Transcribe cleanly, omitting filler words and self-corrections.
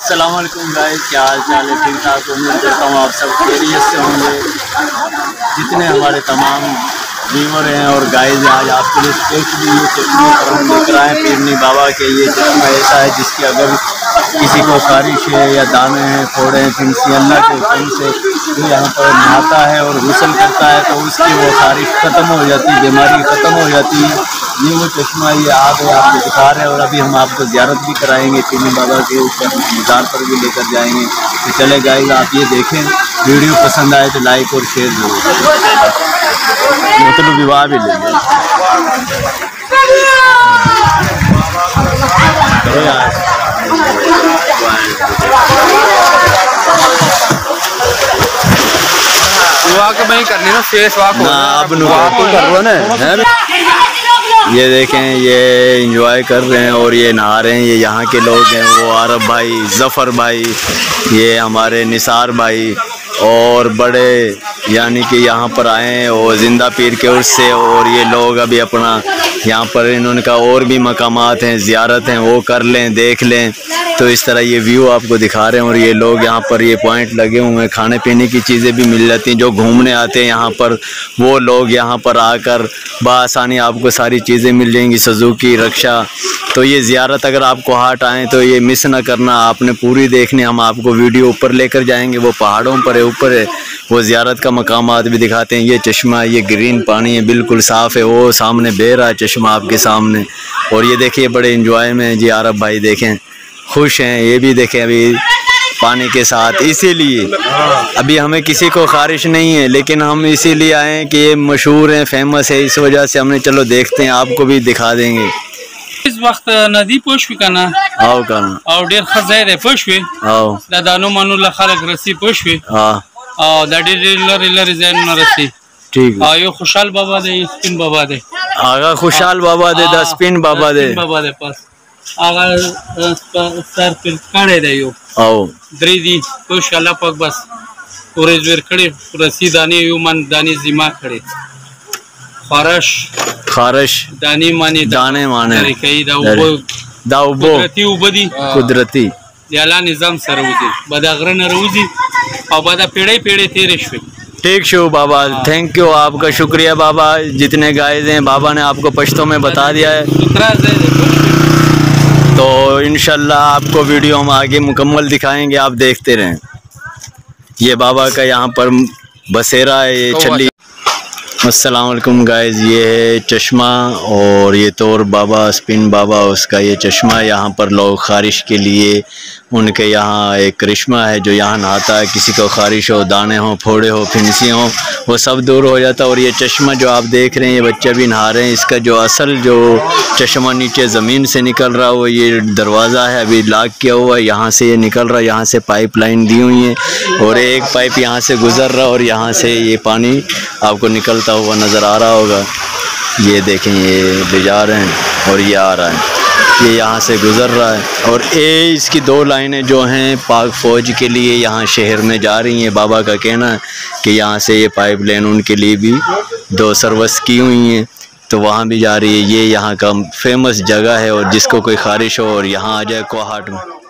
अस्सलाम वालेकुम गाइस, क्या हाल चाल है? ठीक ठाक उम्मीद करता हूँ आप सब खैरियत से होंगे। जितने हमारे तमाम व्यूअर हैं और गाइस, आज आपके लिए स्पेशली ये चश्मे पर हम लेकर आए पीरनी बाबा के। ये चश्मा ऐसा है जिसकी अगर किसी को खारिश है या दाने हैं, फोड़े हैं, फिंसी, अल्लाह के हुक्म से जो यहाँ पर नहाता है और गुस्ल करता है तो उसकी वो खारिश ख़त्म हो जाती है, बीमारी ख़त्म हो जाती है। ये वो चश्मा ये आपको दिखा रहे हैं और अभी हम आपको ज़ियारत भी कराएंगे पीरनी बाबा के ऊपर, मज़ार पर भी लेकर जाएंगे। तो चले गाइस, आप ये देखें, वीडियो पसंद आए तो लाइक और शेयर जरूर, मतलब विवाह भी लेंगे। वॉक नहीं करनी ना, फेस वॉक ना, आप वॉक कर लो ना। ये देखें, ये एंजॉय कर रहे हैं और ये नहा रहे हैं। ये यहाँ के लोग हैं, वो आरब भाई, ज़फ़र भाई, ये हमारे निसार भाई और बड़े यानी कि यहाँ पर आए हैं और ज़िंदा पीर के उर्स से। और ये लोग अभी अपना यहाँ पर इन्होंने कहा और भी मकामात हैं, ज़ियारत हैं, वो कर लें, देख लें। तो इस तरह ये व्यू आपको दिखा रहे हैं। और ये लोग यहाँ पर ये पॉइंट लगे हुए हैं, खाने पीने की चीज़ें भी मिल जाती हैं। जो घूमने आते हैं यहाँ पर, वो लोग यहाँ पर आकर बआसानी आपको सारी चीज़ें मिल जाएंगी, सुजुकी, रक्षा। तो ये ज़ियारत अगर आपको हाट आएँ तो ये मिस ना करना, आपने पूरी देखनी। हम आपको वीडियो ऊपर लेकर जाएंगे, वो पहाड़ों पर है, ऊपर है, वो ज़ियारत का मकामात भी दिखाते हैं। ये चश्मा, ये ग्रीन पानी है, बिल्कुल साफ़ है, वो सामने बह रहा है चश्मा आपके सामने। और ये देखिए बड़े इंजॉय में जी आरब भाई, देखें खुश हैं। ये भी देखें अभी पानी के साथ, इसीलिए अभी हमें किसी को ख़ारिश नहीं है, लेकिन हम इसीलिए आए हैं कि ये मशहूर है, फेमस है, इस वजह से हमने चलो देखते हैं, आपको भी दिखा देंगे। इस वक्त नदी पोशवी का ना आओ करना और डेर खजाए रे पोशवी आओ दानो मानो ला खालक रसी पोशवी हाँ और दाडी लर ज़ैन न रसी। ठीक है। यो खुशाल बाबा दे, स्पिन बाबा दे, आगा खुशाल बाबा दे, 10 पिन बाबा दे, बाबा दे पास आगा सर फिर काढ़े दे यो आओ दरीदी पोश अल्लाह पाक बस पूरे जोर खड़े रसी दानी यो मन दानी जिमा खड़े खारश खारश दानी माने दाने माने कई दाउबो दाउबो कुदरती उबदी कुदरती याला निजाम सरवजी बदागरन रोजी और बदा पेड़े पेड़े तेरे शवे। ठीक शो बाबा, थैंक यू, आपका शुक्रिया बाबा। जितने गाइस हैं बाबा ने आपको पश्तो में बता दिया है, तो इंशाल्लाह आपको वीडियो हम आगे मुकम्मल दिखाएंगे, आप देखते रहें। ये बाबा का यहाँ पर बसेरा है, ये छली। अस्सलाम वालेकुम गाइस, ये है चश्मा और ये तौर बाबा, स्पिन बाबा, उसका ये चश्मा। यहाँ पर लोग ख़ारिश के लिए, उनके यहाँ एक करिश्मा है, जो यहाँ नहाता है, किसी को ख़ारिश हो, दाने हो, फोड़े हो, फिंसी हो, वो सब दूर हो जाता है। और ये चश्मा जो आप देख रहे हैं, ये बच्चे भी नहा रहे हैं, इसका जो असल जो चश्मा नीचे ज़मीन से निकल रहा है, वो ये दरवाज़ा है, अभी लॉक किया हुआ है, यहाँ से ये निकल रहा है, यहाँ से पाइप लाइन दी हुई है और एक पाइप यहाँ से गुज़र रहा है और यहाँ से ये पानी आपको निकलता हुआ नज़र आ रहा होगा। ये देखें, ये ले जा रहे हैं और ये आ रहा है, ये यहाँ से गुज़र रहा है। और ये इसकी 2 लाइनें जो हैं पाक फ़ौज के लिए यहाँ शहर में जा रही हैं। बाबा का कहना है कि यहाँ से ये पाइप लाइन उनके लिए भी 2 सर्विस की हुई हैं, तो वहाँ भी जा रही है। ये यहाँ का फेमस जगह है और जिसको कोई ख़ारिश हो और यहाँ आ जाए कोहाट में।